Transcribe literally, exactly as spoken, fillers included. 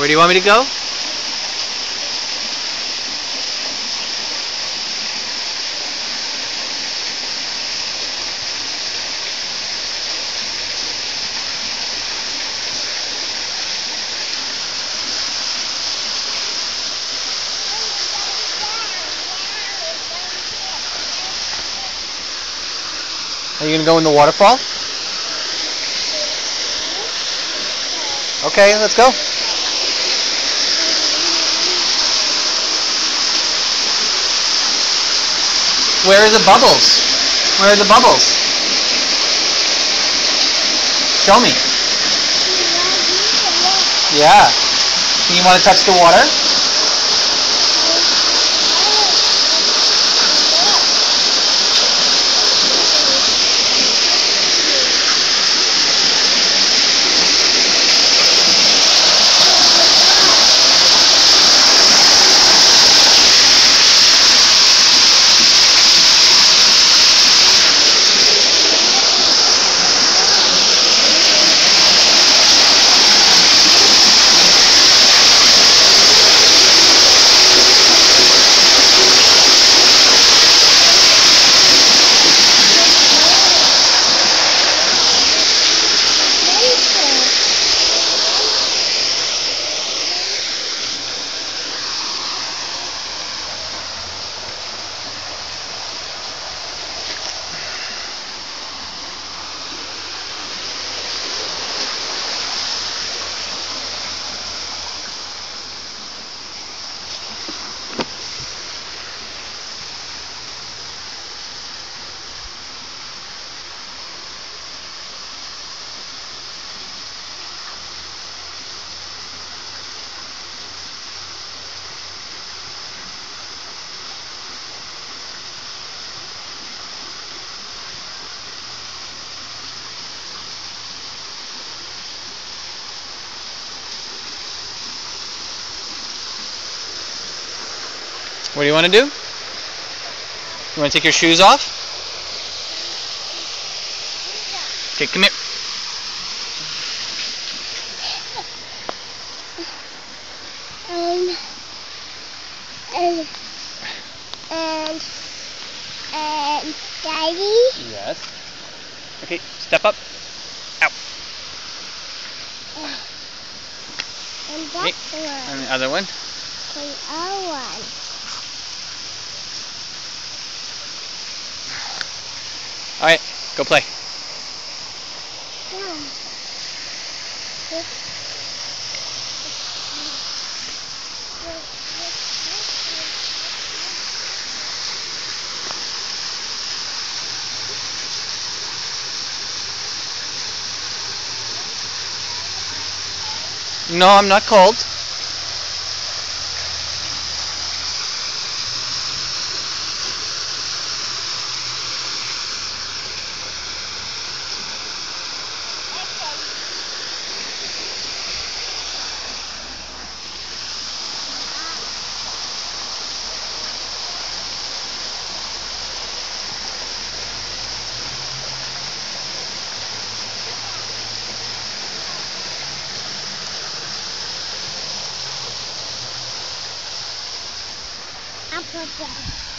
do you want me to go? Are you going to go in the waterfall? Okay, let's go. Where are the bubbles? Where are the bubbles? Show me. Yeah. You want to touch the water? What do you want to do? You want to take your shoes off? Okay, come here. Um, and, and, and, Daddy? Yes. Okay, step up. Ow. And Okay. that one. And the other one. The other one. Alright, go play. Yeah. No, I'm not cold. Apple.